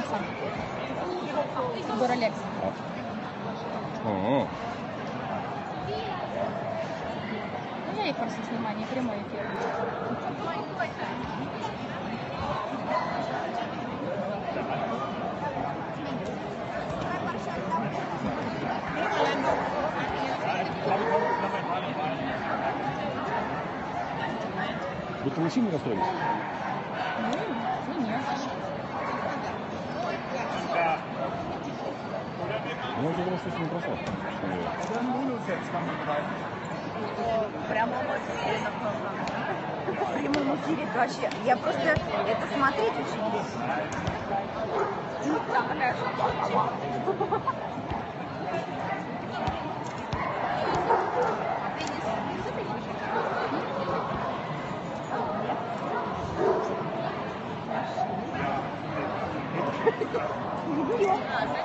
Альфонса. Дуралекс. Ну, я их просто снимаю, не прямой эфир. Вы получили расстроились? Ну нет. Ну, я думаю, что с ним прошло. В прямом эфире, в прямом эфире это вообще. Я просто это смотреть очень люблю.